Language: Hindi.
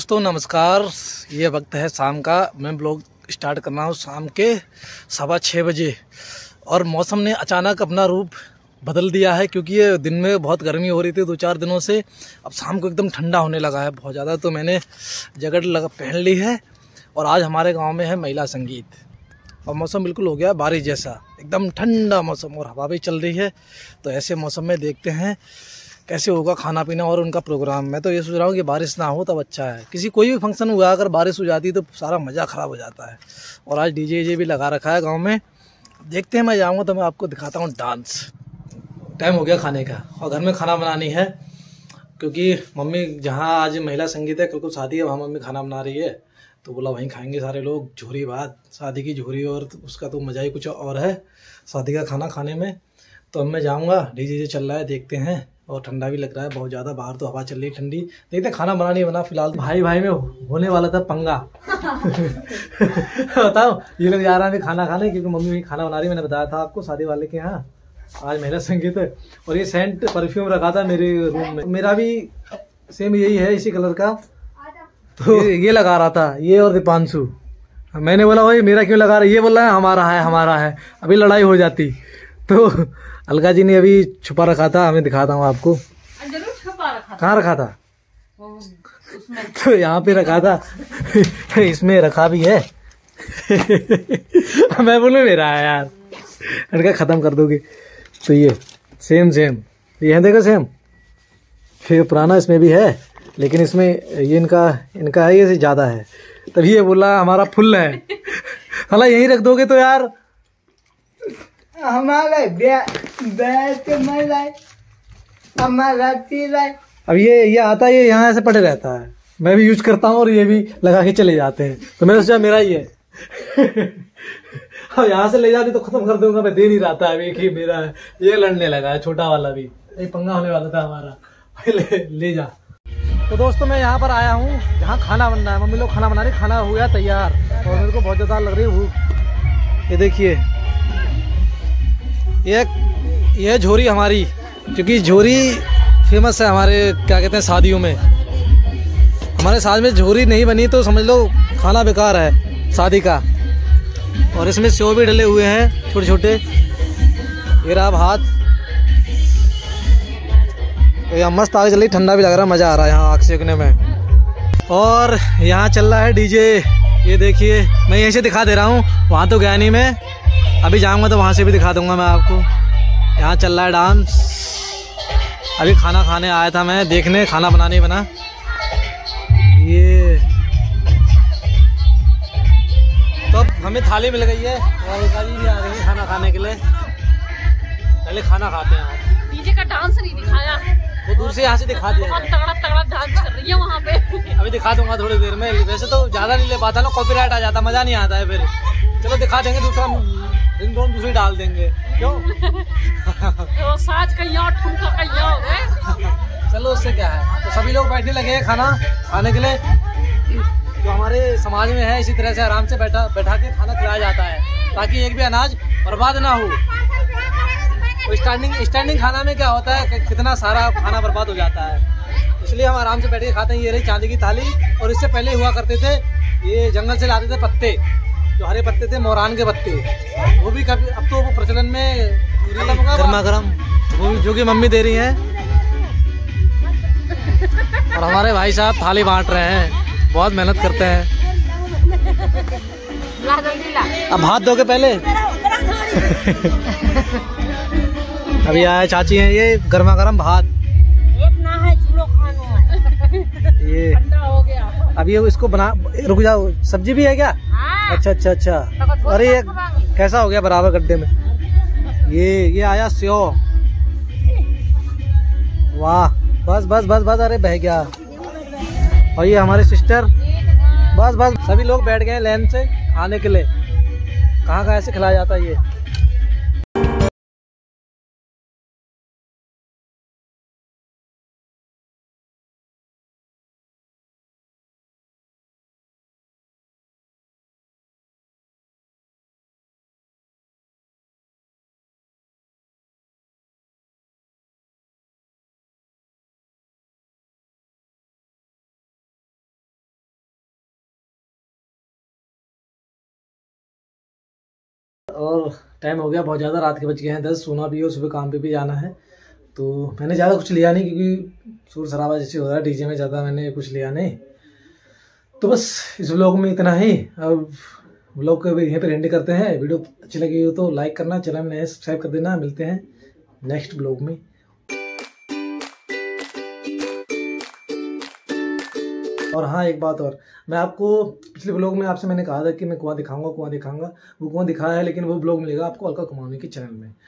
दोस्तों नमस्कार। ये वक्त है शाम का। मैं ब्लॉग स्टार्ट कर रहा हूँ शाम के 6:15 बजे। और मौसम ने अचानक अपना रूप बदल दिया है, क्योंकि ये दिन में बहुत गर्मी हो रही थी 2-4 दिनों से। अब शाम को एकदम ठंडा होने लगा है बहुत ज़्यादा, तो मैंने जैकेट पहन ली है। और आज हमारे गाँव में है महिला संगीत और मौसम बिल्कुल हो गया बारिश जैसा, एकदम ठंडा मौसम और हवा भी चल रही है। तो ऐसे मौसम में देखते हैं कैसे होगा खाना पीना और उनका प्रोग्राम। मैं तो ये सोच रहा हूँ कि बारिश ना हो तब अच्छा है। किसी कोई भी फंक्शन हुआ अगर बारिश हो जाती तो सारा मज़ा ख़राब हो जाता है। और आज डीजे भी लगा रखा है गांव में। देखते हैं, मैं जाऊँगा तो मैं आपको दिखाता हूँ डांस। टाइम हो गया खाने का और घर में खाना बनानी है, क्योंकि मम्मी जहाँ आज महिला संगीत है, कल को शादी है, वहाँ मम्मी खाना बना रही है। तो बोला वहीं खाएंगे सारे लोग। झोरी भात, शादी की झोरी, और उसका तो मज़ा ही कुछ और है शादी का खाना खाने में। तो अब मैं जाऊँगा, डीजे चल रहा है, देखते हैं। और ठंडा भी लग रहा है बहुत ज़्यादा, बाहर तो हवा चल रही है ठंडी। देखते हैं खाना बना नहीं बना। फिलहाल तो भाई भाई में होने वाला था पंगा। बताओ, ये लोग जा रहे हैं खाना खाने, क्योंकि मम्मी वहीं खाना बना रही है। मैंने बताया था आपको शादी वाले के यहाँ आज महिला संगीत है। और ये सेंट परफ्यूम रखा था मेरे रूम में, मेरा भी सेम यही है, इसी कलर का। तो ये लगा रहा था, ये और दीपांशु। मैंने बोला भाई मेरा क्यों लगा रहा है, ये बोल रहा है हमारा है हमारा है। अभी लड़ाई हो जाती। तो अलका जी ने अभी छुपा रखा था, हमें दिखाता हूँ आपको। जरूर छुपा रखा था। कहाँ रखा था? उसमें। तो यहाँ पे रखा था। इसमें रखा भी है। मैं बोलूँ मेरा है यार, लड़का खत्म कर दोगे। तो ये सेम ये है, देखो सेम। फिर पुराना इसमें भी है, लेकिन इसमें ये इनका है, ये ज्यादा है। तभी ये बोला हमारा फुल है। हला यहीं रख दोगे तो यार हमारा अब ये आता है, ये यहाँ ऐसे पड़े रहता है। मैं भी यूज करता हूँ और ये भी लगा के चले जाते हैं। तो मैंने सोचा मेरा ही है। अब यहाँ से ले जाती तो खत्म कर दूंगा। मैं दे नहीं रहा था, अभी एक ही मेरा है। ये लड़ने लगा है छोटा वाला भी, ये पंगा होने वाला था हमारा। ले जा। तो दोस्तों मैं यहाँ पर आया हूँ जहाँ खाना बन रहा है। मम्मी लोग खाना बना रही, खाना हो गया तैयार और मेरे को बहुत ज़्यादा लग रही है भूख। ये देखिए, ये झोरी हमारी, क्योंकि झोरी फेमस है हमारे क्या कहते हैं शादियों में। हमारे साथ में झोरी नहीं बनी तो समझ लो खाना बेकार है शादी का। और इसमें सेव भी डले हुए हैं छोटे छोटे। ये रहा भात। तो यहाँ मस्त आग चल रही, ठंडा भी लग रहा है, मज़ा आ रहा है यहाँ आग सेकने में। और यहाँ चल रहा है डीजे। ये देखिए, मैं यहीं से दिखा दे रहा हूँ, वहाँ तो गया नहीं मैं। अभी जाऊँगा तो वहाँ से भी दिखा दूँगा मैं आपको। यहाँ चल रहा है डांस। अभी खाना खाने आया था मैं, देखने खाना बना नहीं बना। ये तो अब हमें थाली मिल गई है और अलका जी भी आ गई है खाना खाने के लिए। पहले खाना खाते हैं। डीजे का डांस नहीं दिखाया, वो दूर से यहाँ से दिखा दिया। बहुत तगड़ा डांस कर रही है वहाँ पे। अभी दिखा दूंगा थोड़ी देर में। वैसे तो ज्यादा नहीं ले पाता ना, कॉपीराइट आ जाता, मजा नहीं आता है फिर। चलो दिखा देंगे, दूसरा रिंगटोन दूसरी डाल देंगे। क्यों? तो साज कहीं और ठुमका कहीं और है। चलो उससे क्या है। तो सभी लोग बैठने लगे हैं खाना खाने के लिए। जो हमारे समाज में है, इसी तरह से आराम से बैठा के खाना खिलाया जाता है, ताकि एक भी अनाज बर्बाद ना हो। तो स्टैंडिंग खाना में क्या होता है, कितना सारा खाना बर्बाद हो जाता है। इसलिए हम आराम से बैठ के खाते हैं। ये रही चांदी की थाली। और इससे पहले हुआ करते थे, ये जंगल से लाते थे पत्ते, जो हरे पत्ते थे, मोरान के पत्ते। वो भी कभी, अब तो वो प्रचलन में गर्मा गर्म, वो जो कि मम्मी दे रही है। और हमारे भाई साहब थाली बांट रहे हैं, बहुत मेहनत करते हैं। अब हाथ धो के पहले। अभी आया चाची हैं, ये गर्मा गर्म भात। एक ना है चूड़ो खानो है। ये ठंडा हो गया। अब ये इसको बना, रुक जाओ, सब्जी भी है क्या? हाँ। अच्छा। अरे ये कैसा हो गया बराबर गड्ढे में। ये आया सेव। वाह, बस अरे बह गया। और ये हमारे सिस्टर, बस सभी लोग बैठ गए लाइन से खाने के लिए। कहाँ ऐसे खिलाया जाता है ये। और टाइम हो गया बहुत ज़्यादा, रात के बज गए हैं 10। सोना भी हो, सुबह काम पे भी जाना है। तो मैंने ज़्यादा कुछ लिया नहीं क्योंकि शोर शराबा जैसे हो रहा है डीजे में, ज़्यादा मैंने कुछ लिया नहीं। तो बस इस व्लॉग में इतना ही। अब व्लॉग को यहीं पर एंड करते हैं। वीडियो अच्छी लगी हो तो लाइक करना, चैनल में नए सब्सक्राइब कर देना। मिलते हैं नेक्स्ट व्लॉग में। और हाँ, एक बात और, मैं आपको पिछले व्लॉग में आपसे मैंने कहा था कि मैं कुआं दिखाऊंगा, वो कुआं दिखाया है, लेकिन वो व्लॉग मिलेगा आपको अलका कुमाऊनी के चैनल में।